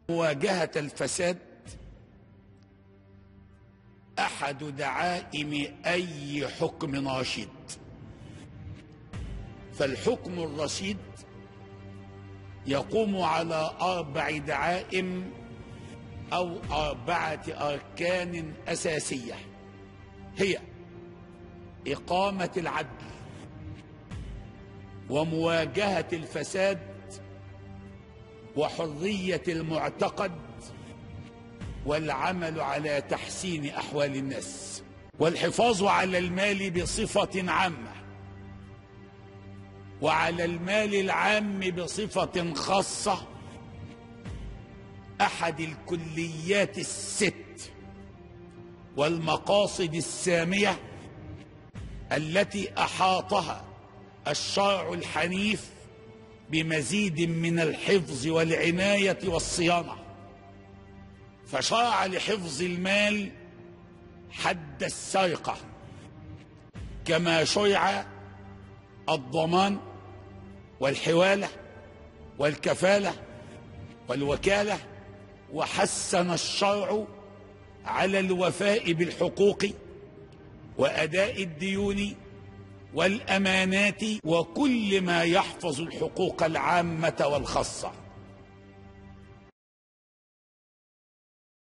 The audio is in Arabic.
مواجهة الفساد أحد دعائم أي حكم رشيد، فالحكم الرشيد يقوم على 4 دعائم أو 4 أركان أساسية، هي إقامة العدل ومواجهة الفساد وحرية المعتقد والعمل على تحسين أحوال الناس والحفاظ على المال بصفة عامة وعلى المال العام بصفة خاصة. أحد الكليات ال6 والمقاصد السامية التي أحاطها الشرع الحنيف بمزيد من الحفظ والعناية والصيانة، فشرع لحفظ المال حد السرقة، كما شرع الضمان والحوالة والكفالة والوكالة، وحسن الشرع على الوفاء بالحقوق وأداء الديون والأمانات وكل ما يحفظ الحقوق العامة والخاصة.